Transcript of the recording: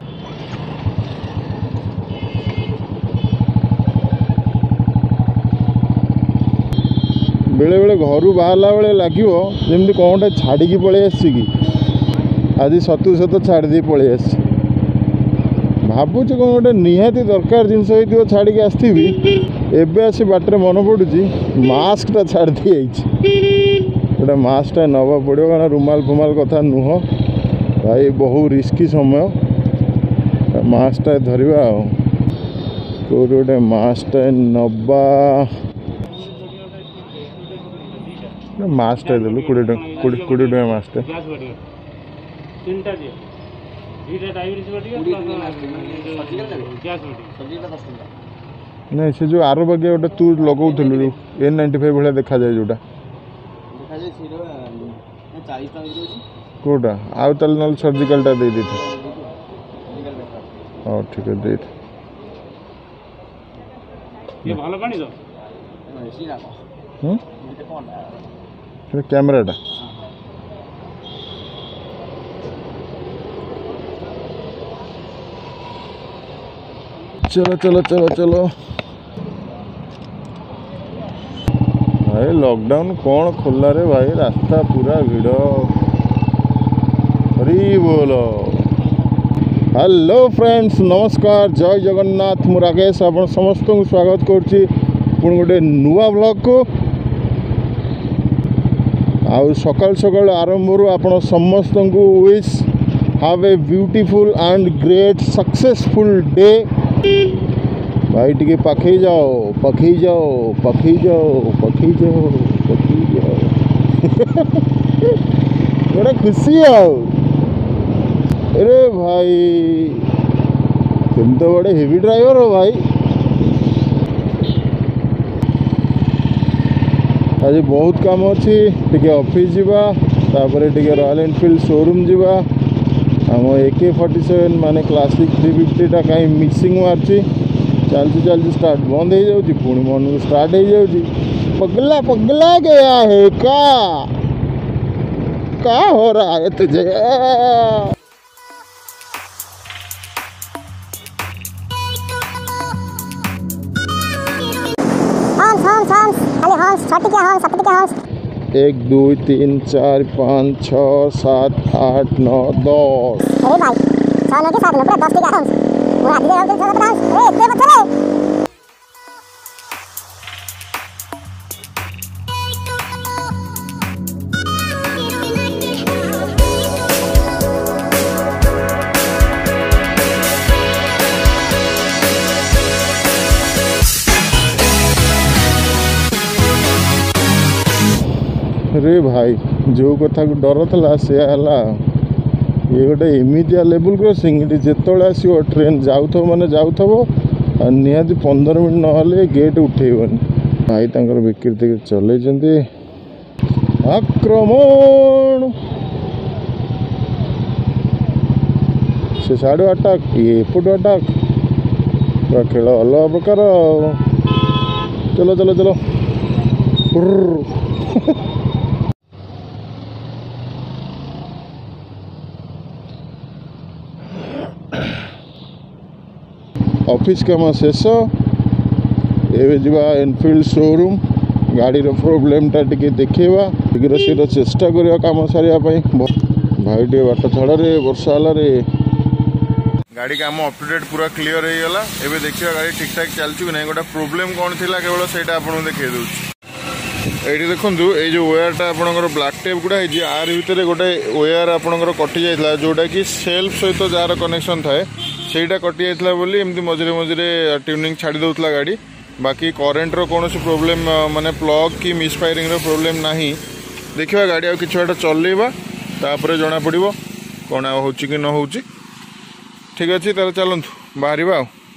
बेले बेले घर बाहरला बेले लगे जमी कौन छाड़ी पलि आसी कि आज सतु सत छाड़ी पलि आस भावुँ कौन गोटे निहाती दरकार जिनस हो छाड़ी आसती एवं आसी बाटर मन पड़ुची मास्कटा छाड़ दी गोटे मास्कटा नवा पड़ो कारण रुमाल फुमाल कथा नुह भाई बहु रिस्की समय मास्कटा धरवा कौट गोटे मास्कटा नवा मास्कटा देलु 20 टका मास्कटा नहीं से जो आरो बगे गोटे तू लगौलु N95 भाया देखा जाए जोटा कोटा आउ ताल न सर्जिकलटा दे दे हाँ ठीक है दे कैमराटा चलो चलो चलो चलो भाई लॉकडाउन कौन खोला रे भाई रास्ता पूरा भिड़ हरी बोलो। हेलो फ्रेंड्स नमस्कार जय जगन्नाथ मु राकेश आप समस्त को स्वागत करुच्ची पुणी गोटे नुआ ब्लॉग को आउ सकाल सकाल आरंभ आपण समस्त को wish have a beautiful and great successful day भाई टिके पखई जाओ पखई जाओ पखई जाओ पखई जाओ पखई जाओ बड़ा खुशी आओ। अरे भाई तुम तो बड़े हेवी ड्राइवर हो भाई। आज बहुत काम अच्छी टिके ऑफिस जावा तापर टिके रॉयल एनफील्ड शोरूम जावा आम AK47 माने क्लासिक 350 टा कहीं मिक्सिंग मार्ची चलती चलती स्टार्ट बंद हो जाऊँगी पुणी मन को स्टार्ट हो जाऊँगी पगला पगला गया है क्या हो रहा है तुझे। एक 2 3 4 5 6 7 8 9 10 अरे भाई जो कथा को डर था से ये गोटे एमितिया लेवल क्रॉसिंग जिते आसो ट्रेन जाऊ मैंने जाऊ निहाती 15 मिनट ना गेट उठेबन भाई तंकर विकृति चल आक्रमण से साढ़े अटाक ये एपट अटाक खेल अलग प्रकार चलो चलो चलो ऑफिस काम शेष एवं एनफील्ड शोरूम गाड़ी प्रोब्लेम टा टिके देखा शीघ्र शीघ्र चेष्टा करवा काम सारे भाई टे बाट छड़ रे वर्षा रे गाड़ी काम अप टू डेट पूरा क्लीयर हो गला। एबे देखिए गाड़ी ठीक ठाक चलची कि नहीं गोटे प्रोब्लेम कौन थी केवल सेटा आपको देखे दूसरी ये देखूँ ये जो वायरटा आपंकर ब्लैक टेप गुड़ा है आर भितर गोटे वायर आपंकर कटि जाता जोटा कि सेल्फ सहित जार कनेक्शन थाए सेटा कटि जाता बोली एमती मझे मझे ट्यूनिंग छाड़ी दौला गाड़ी बाकी करेन्टर कौन प्रोब्लेम माने प्लग कि मिसफायरिंग प्रोब्लेम ना देखा गाड़ी आ कि चलवा तापर जना पड़ो कौन हो कि न हो ठीक अच्छे तार चलतु बाहर।